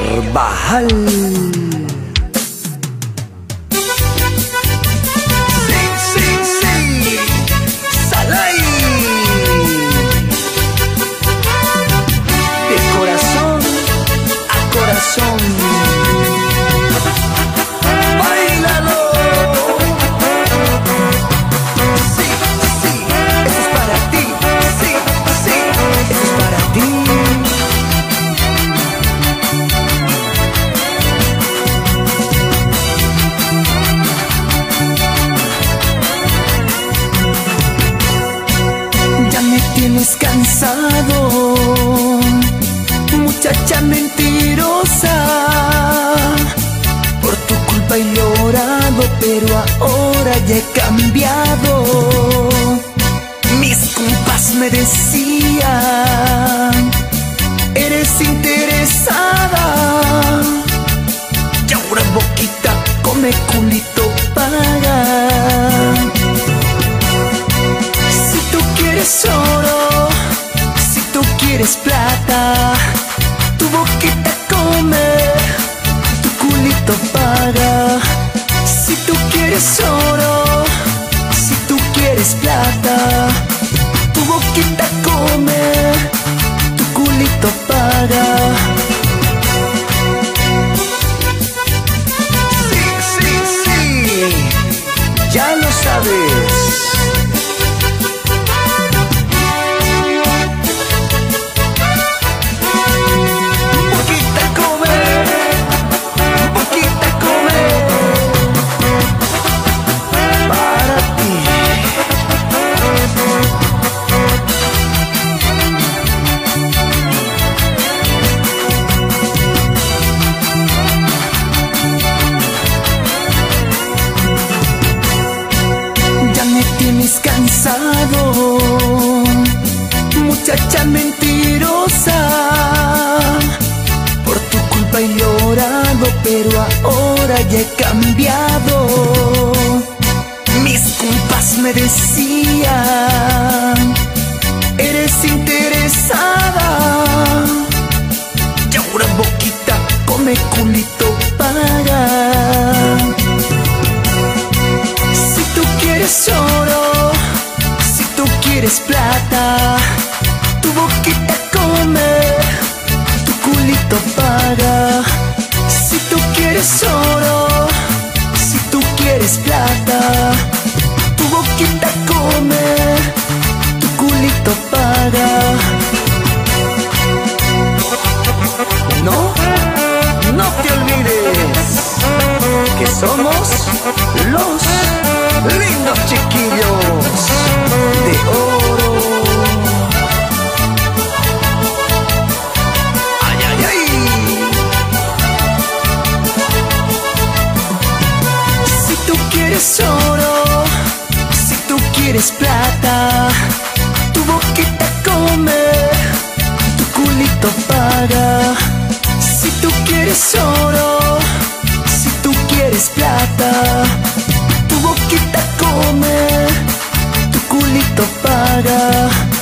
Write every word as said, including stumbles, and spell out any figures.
Carvajal. Sí, sí, sí, Salai. De corazón a corazón. ¡Báilalo! Sí, sí, esto es para ti. Sí, sí, esto es para ti. Tienes cansado, muchacha mentirosa. Por tu culpa he llorado, pero ahora ya he cambiado. Mis compas me decían, eres interesada. Y ahora boquita come, culito paga. Si tú quieres oro, si tú quieres plata, tu boquita come, tu culito paga. Si tú quieres oro, si tú quieres plata, tu boquita come, tu culito paga. Sí, sí, sí, ya lo sabes. Tienes cansado, muchacha mentirosa. Por tu culpa he llorado, pero ahora ya he cambiado. Mis compas me decían, eres interesada. Y ahora boquita come, culito paga. Si tú quieres oro, si tú quieres plata, tu boquita come, tu culito paga. Si tú quieres oro, si tú quieres plata, tu boquita come, tu culito paga. No, no te olvides que somos los lindos chiquillos de oro. Ay, ay, ay. Si tú quieres oro, si tú quieres plata, tu boquita come, tu culito paga. Si tú quieres oro, si tú quieres plata, tu boquita come, tu culito paga.